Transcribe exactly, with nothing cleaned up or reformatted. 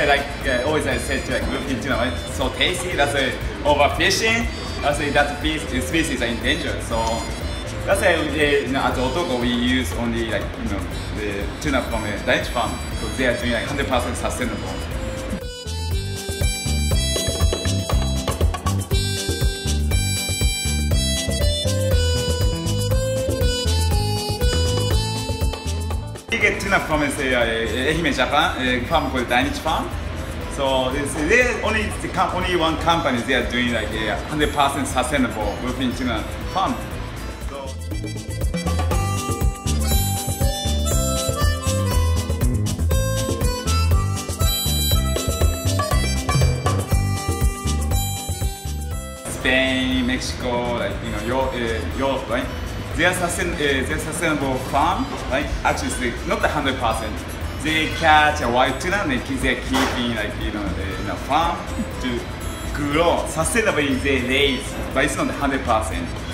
uh, like uh, always I said to like bluefin tuna, right? So tasty. That's why overfishing. That's why that fish, species are endangered. So that's why uh, you know, at Otoko we use only like you know the tuna from a Danish farm because they are doing like one hundred percent sustainable. We get tuna from uh, Ehime, Japan, a farm called Danish Farm. So there's only the, only one company they are doing like a one hundred percent sustainable bluefin tuna farm. So, Spain, Mexico, like you know, Europe, uh, Europe right? They are sustain, uh, they're sustainable farm, right? Actually, not the hundred percent. They catch a wild tuna and they keep, they're keeping like you know the, in a farm to grow sustainably. They raise, but it's not the hundred percent.